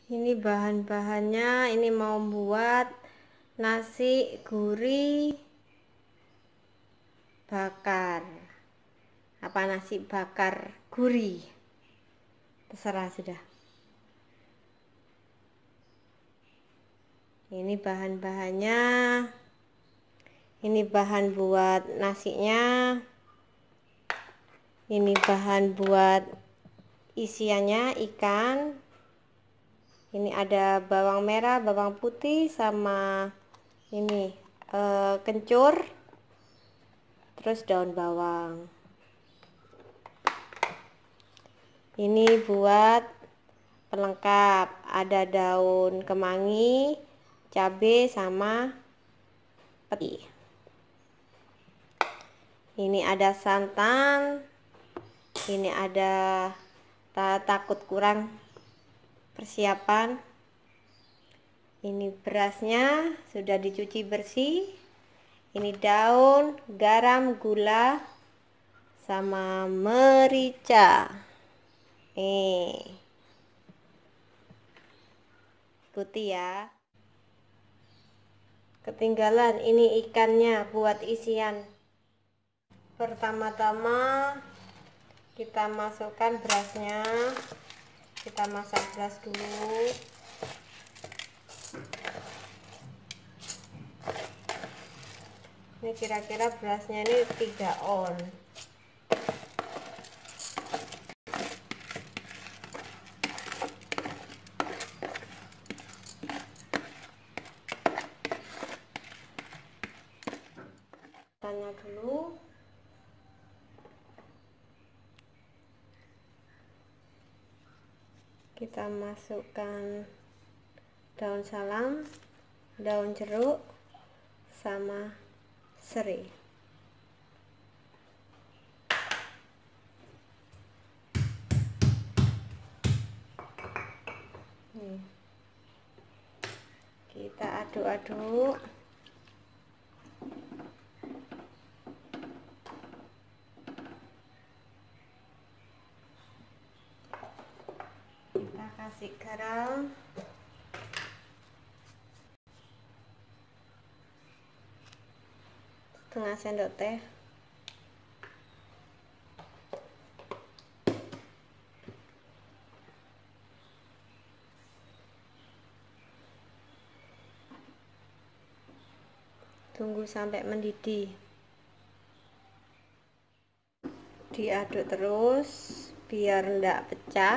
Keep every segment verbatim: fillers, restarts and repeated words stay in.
Ini bahan-bahannya. Ini mau buat nasi gurih bakar. Apa nasi bakar gurih? Terserah sudah. Ini bahan-bahannya. Ini bahan buat nasinya. Ini bahan buat isiannya ikan. Ini ada bawang merah, bawang putih, sama ini eh, kencur, terus daun bawang. Ini buat pelengkap, ada daun kemangi, cabai, sama peti. Ini ada santan. Ini ada takut kurang persiapan. Ini berasnya sudah dicuci bersih. Ini daun, garam, gula, sama merica. Nih, putih ya. Ketinggalan ini ikannya buat isian. Pertama-tama kita masukkan berasnya. Kita masak beras dulu. Ini kira-kira berasnya ini tiga on. Tanya dulu. Kita masukkan daun salam, daun jeruk, sama serai. Nih. Kita aduk-aduk. Kita kasih garam. Setengah sendok teh. Tunggu sampai mendidih. Diaduk terus biar enggak pecah.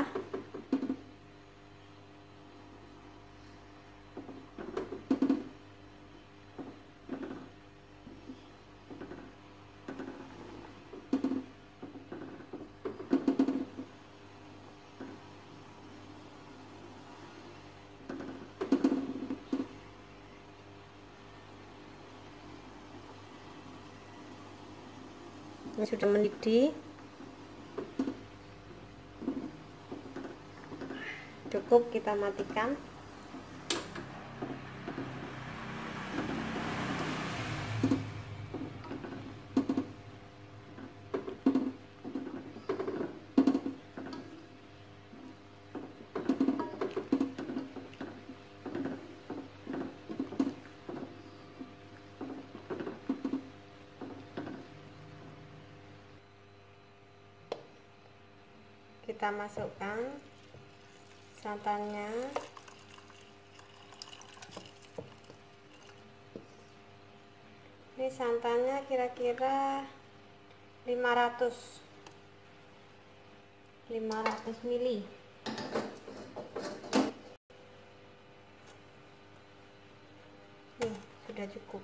Ini sudah mendidih. Cukup, kita matikan. Kita masukkan santannya. Ini santannya kira-kira lima ratus mili. Nih, sudah cukup.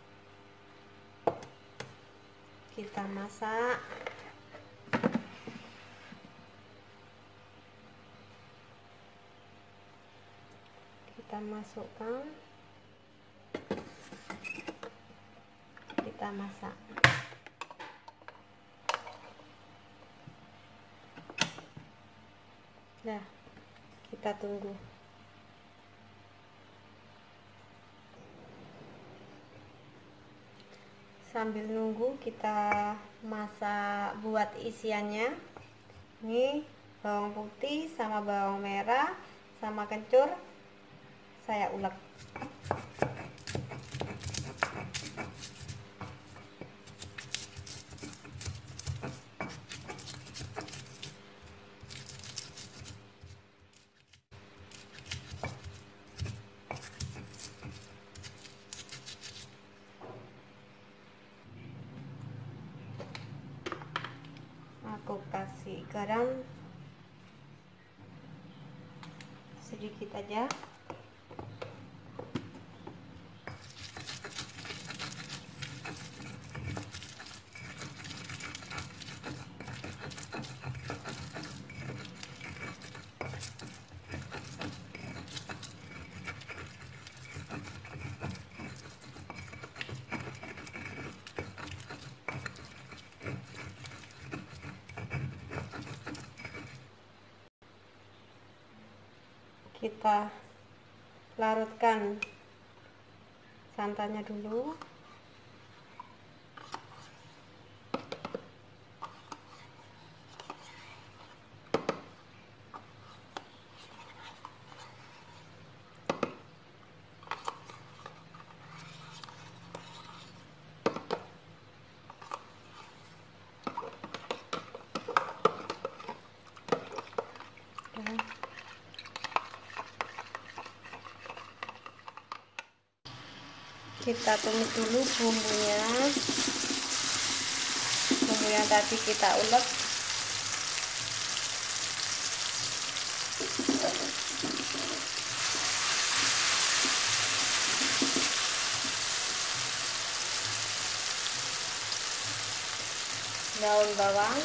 Kita masak. Kita masukkan. Kita masak. Nah, kita tunggu. Sambil nunggu kita masak buat isiannya. Ini bawang putih sama bawang merah sama kencur saya ulek. Aku kasih garam sedikit aja. Kita larutkan santannya dulu. Kita tumis dulu bumbunya, bumbu yang tadi kita ulek. Daun bawang,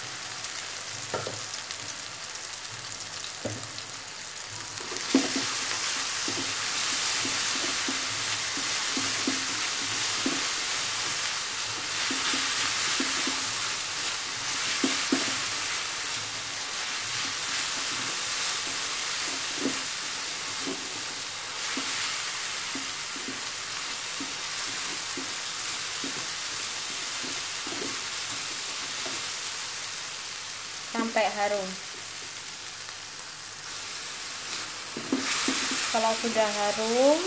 sampai harum. Kalau sudah harum,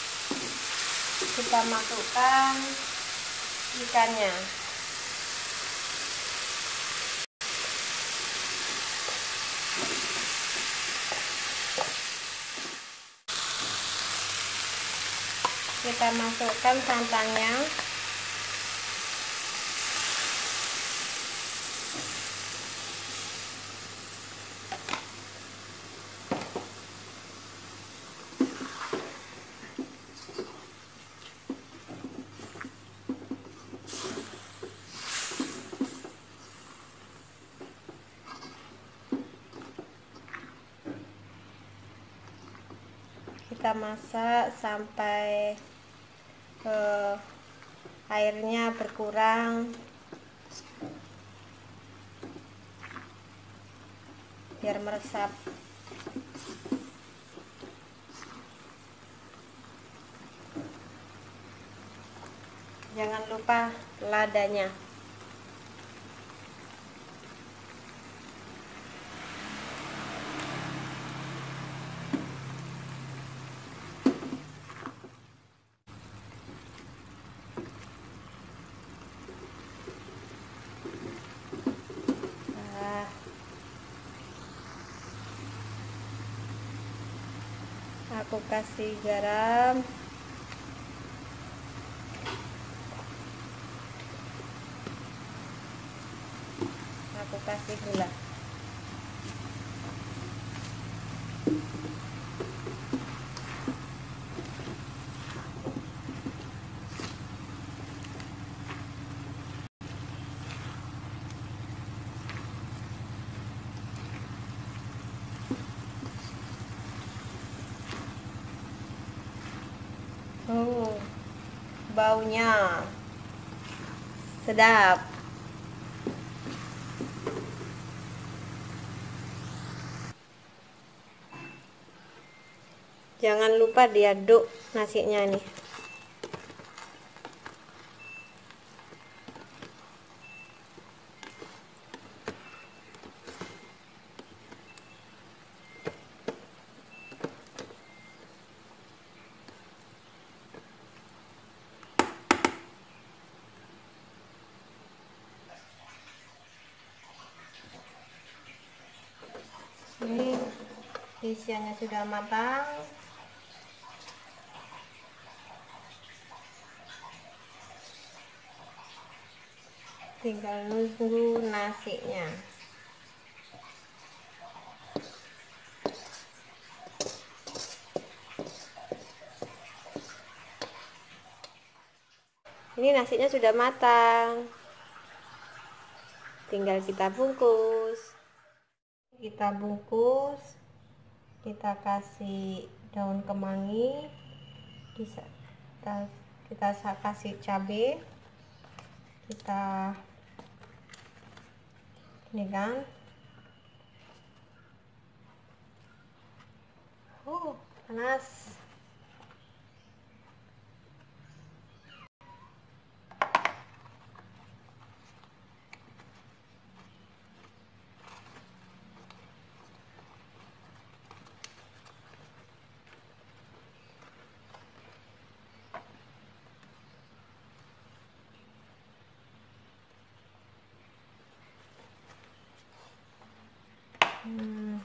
kita masukkan ikannya. Kita masukkan santannya. Kita masak sampai eh, airnya berkurang biar meresap. Jangan lupa ladanya. Aku kasih garam, aku kasih gula. Oh, baunya sedap. Jangan lupa diaduk nasinya nih. isiannya sudah matang. Tinggal nunggu nasinya. Ini nasinya sudah matang, tinggal kita bungkus. Kita bungkus, kita kasih daun kemangi, kita kita kasih cabai, kita ini kan, uh panas. Hmm.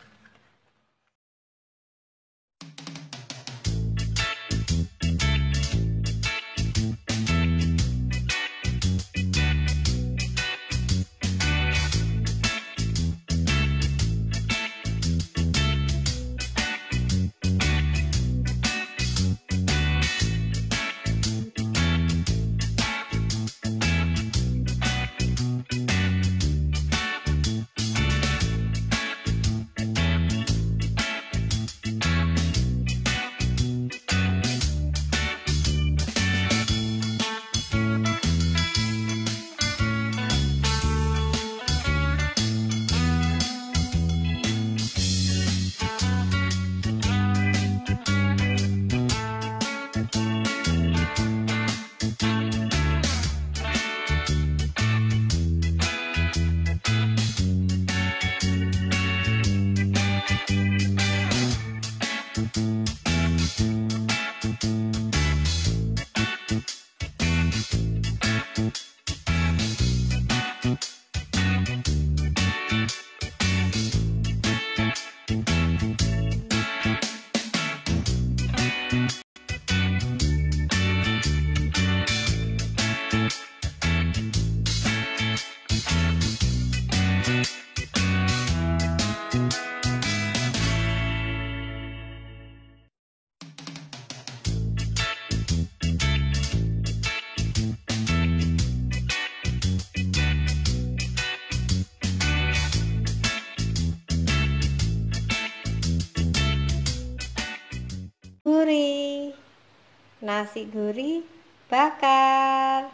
Gurih, nasi gurih bakar.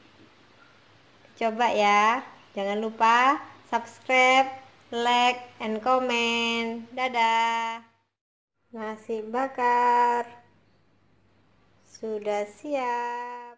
Coba ya, jangan lupa subscribe, like, and comment. Dadah. Nasi bakar sudah siap.